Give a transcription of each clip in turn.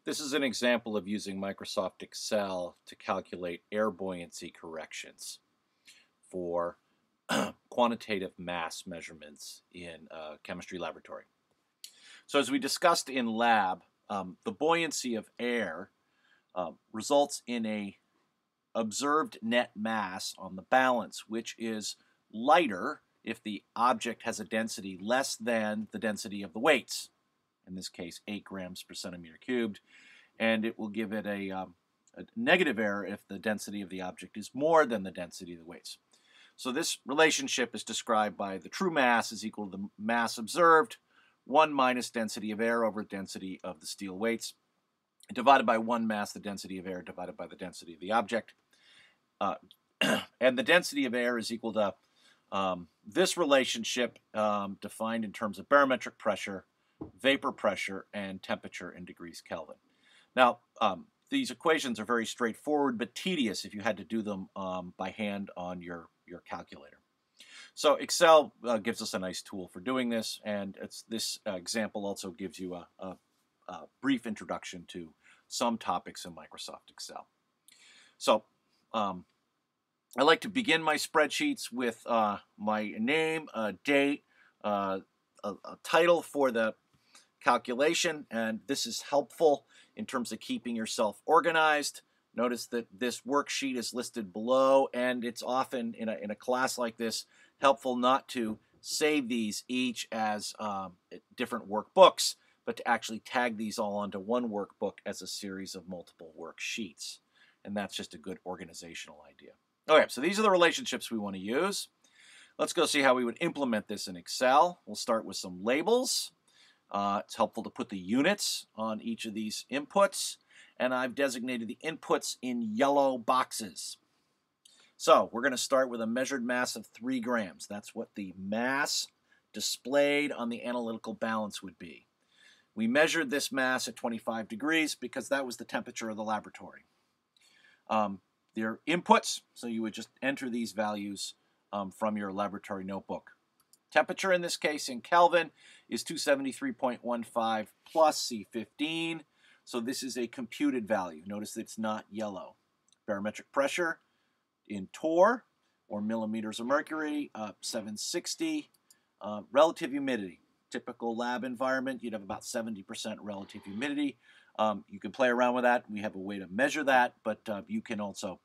This is an example of using Microsoft Excel to calculate air buoyancy corrections for quantitative mass measurements in a chemistry laboratory. So as we discussed in lab, the buoyancy of air results in a observed net mass on the balance, which is lighter if the object has a density less than the density of the weights, in this case 8 grams per centimeter cubed, and it will give it a negative error if the density of the object is more than the density of the weights. So this relationship is described by the true mass is equal to the mass observed, 1 minus density of air over density of the steel weights, divided by 1 mass the density of air divided by the density of the object. And the density of air is equal to this relationship defined in terms of barometric pressure, vapor pressure, and temperature in degrees Kelvin. Now, these equations are very straightforward but tedious if you had to do them by hand on your calculator. So Excel gives us a nice tool for doing this, and this example also gives you a brief introduction to some topics in Microsoft Excel. So I like to begin my spreadsheets with my name, date, a title for the calculation, and this is helpful in terms of keeping yourself organized. Notice that this worksheet is listed below, and it's often in a class like this helpful not to save these each as different workbooks, but to actually tag these all onto one workbook as a series of multiple worksheets. And that's just a good organizational idea. Okay, so these are the relationships we want to use. Let's go see how we would implement this in Excel. We'll start with some labels. It's helpful to put the units on each of these inputs, and I've designated the inputs in yellow boxes. So we're going to start with a measured mass of 3 grams. That's what the mass displayed on the analytical balance would be. We measured this mass at 25 degrees because that was the temperature of the laboratory. They're inputs, so you would just enter these values from your laboratory notebook. Temperature in this case in Kelvin is 273.15 plus C15. So this is a computed value. Notice that it's not yellow. Barometric pressure in torr, or millimeters of mercury, 760. Relative humidity. Typical lab environment, you'd have about 70% relative humidity. You can play around with that. We have a way to measure that, but you can also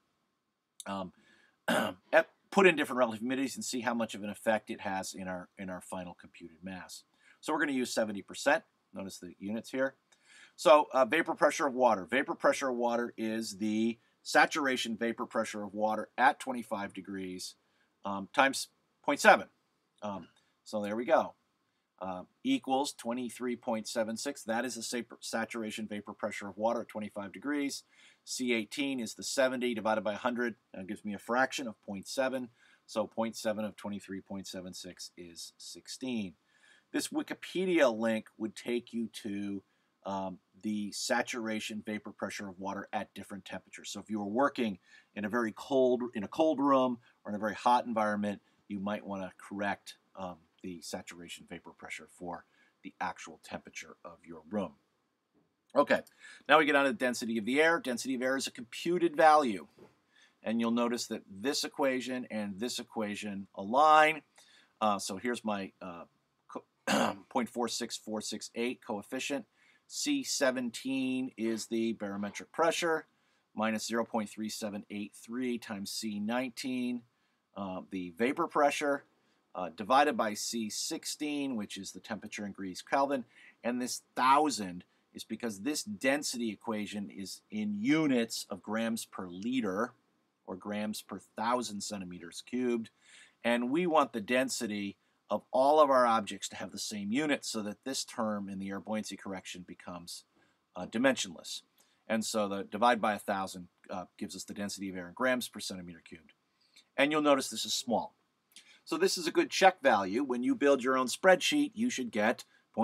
put in different relative humidities and see how much of an effect it has in our final computed mass. So we're going to use 70%. Notice the units here. So vapor pressure of water. Vapor pressure of water is the saturation vapor pressure of water at 25 degrees times 0.7. So there we go. Equals 23.76. That is the saturation vapor pressure of water at 25 degrees. C18 is the 70 divided by 100. That gives me a fraction of 0.7. So 0.7 of 23.76 is 16. This Wikipedia link would take you to the saturation vapor pressure of water at different temperatures. So if you were working in a cold room or in a very hot environment, you might want to correct the saturation vapor pressure for the actual temperature of your room. Okay, now we get on to the density of the air. Density of air is a computed value. And you'll notice that this equation and this equation align. So here's my 0.46468 coefficient. C17 is the barometric pressure, minus 0.3783 times C19, the vapor pressure, divided by C16, which is the temperature in degrees Kelvin. And this 1,000 is because this density equation is in units of grams per liter, or grams per 1,000 centimeters cubed. And we want the density of all of our objects to have the same unit so that this term in the air buoyancy correction becomes dimensionless. And so the divide by 1,000 gives us the density of air in grams per centimeter cubed. And you'll notice this is small. So this is a good check value. When you build your own spreadsheet, you should get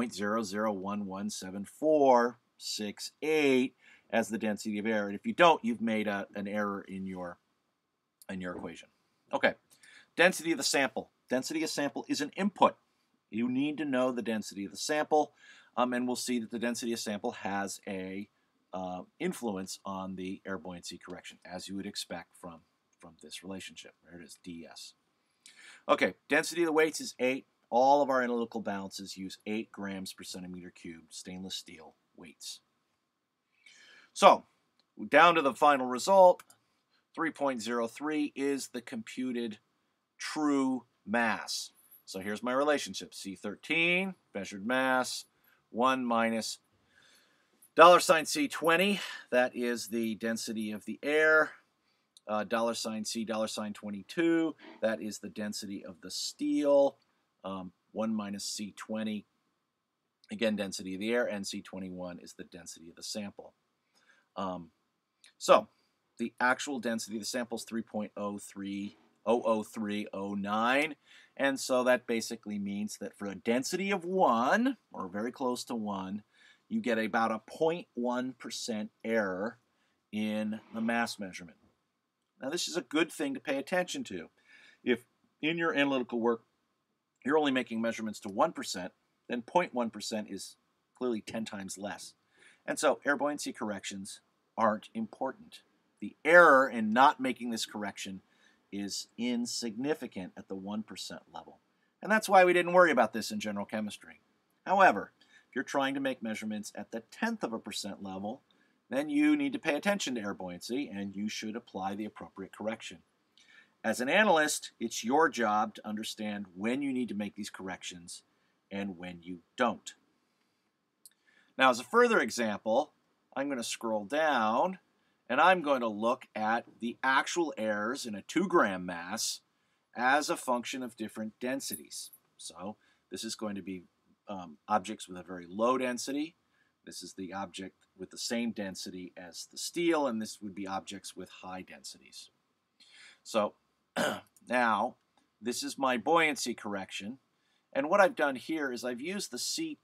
0.00117468 as the density of air. And if you don't, you've made an error in your equation. Okay, density of the sample. Density of sample is an input. You need to know the density of the sample, and we'll see that the density of sample has a influence on the air buoyancy correction, as you would expect from this relationship. There it is, ds. Okay, density of the weights is 8. All of our analytical balances use 8 grams per centimeter cubed stainless steel weights. So, down to the final result, 3.03 is the computed true mass. So here's my relationship. C13, measured mass, 1 minus $C20, that is the density of the air. $C, $22, that is the density of the steel. 1 minus C20, again, density of the air, and C21 is the density of the sample. So the actual density of the sample is 3.00309, and so that basically means that for a density of 1, or very close to 1, you get about a 0.1% error in the mass measurement. Now, this is a good thing to pay attention to. If in your analytical work you're only making measurements to 1%, then 0.1% is clearly 10 times less. And so air buoyancy corrections aren't important. The error in not making this correction is insignificant at the 1% level. And that's why we didn't worry about this in general chemistry. However, if you're trying to make measurements at the 0.1% level, then you need to pay attention to air buoyancy and you should apply the appropriate correction. As an analyst, it's your job to understand when you need to make these corrections and when you don't. Now, as a further example, I'm going to scroll down and I'm going to look at the actual errors in a 2-gram mass as a function of different densities. So this is going to be objects with a very low density. This is the object with the same density as the steel, and this would be objects with high densities. So now this is my buoyancy correction, and what I've done here is I've used the C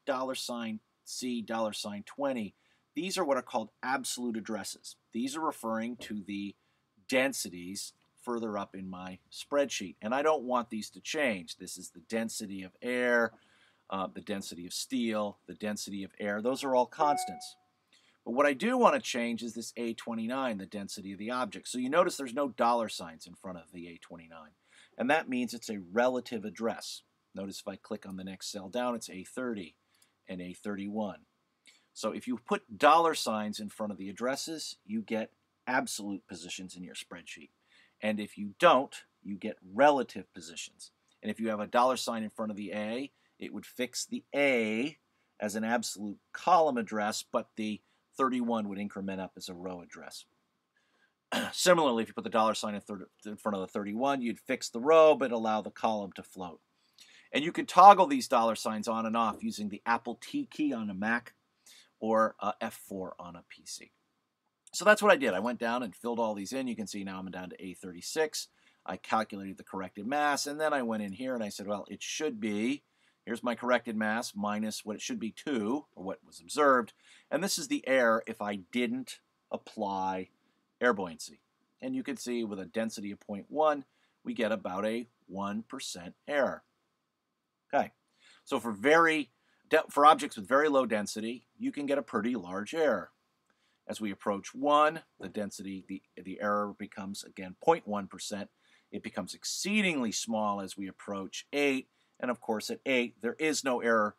$20. These are what are called absolute addresses. These are referring to the densities further up in my spreadsheet, and I don't want these to change. This is the density of air, the density of steel, the density of air. Those are all constants. But what I do want to change is this A29, the density of the object. So you notice there's no dollar signs in front of the A29, and that means it's a relative address. Notice if I click on the next cell down, it's A30 and A31. So if you put dollar signs in front of the addresses, you get absolute positions in your spreadsheet. And if you don't, you get relative positions. And if you have a dollar sign in front of the A, it would fix the A as an absolute column address, but the 31 would increment up as a row address. Similarly, if you put the dollar sign in front of the 31, you'd fix the row, but allow the column to float. And you can toggle these dollar signs on and off using the Apple T key on a Mac or F4 on a PC. So that's what I did. I went down and filled all these in. You can see now I'm down to A36. I calculated the corrected mass, and then I went in here and I said, well, it should be, here's my corrected mass minus what it should be 2, or what was observed. And this is the error if I didn't apply air buoyancy. And you can see with a density of 0.1, we get about a 1% error. Okay, so for objects with very low density, you can get a pretty large error. As we approach 1, the density, the error becomes, again, 0.1%. It becomes exceedingly small as we approach 8. And of course, at 8, there is no error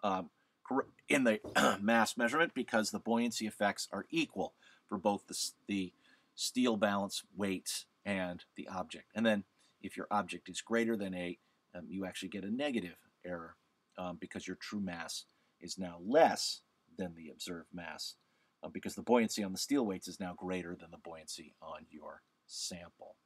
in the mass measurement because the buoyancy effects are equal for both the steel balance weights and the object. And then if your object is greater than 8, you actually get a negative error because your true mass is now less than the observed mass because the buoyancy on the steel weights is now greater than the buoyancy on your sample.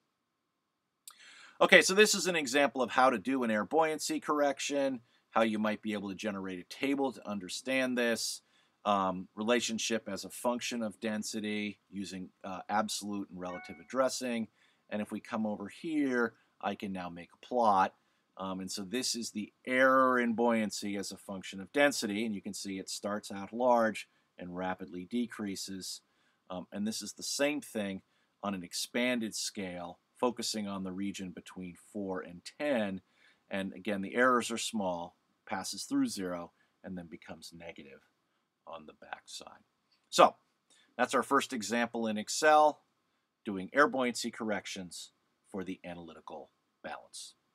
Okay, so this is an example of how to do an air buoyancy correction, how you might be able to generate a table to understand this, relationship as a function of density using absolute and relative addressing. And if we come over here, I can now make a plot. And so this is the error in buoyancy as a function of density. And you can see it starts out large and rapidly decreases. And this is the same thing on an expanded scale, focusing on the region between 4 and 10. And again, the errors are small, passes through 0, and then becomes negative on the back side. So That's our first example in Excel, doing air buoyancy corrections for the analytical balance.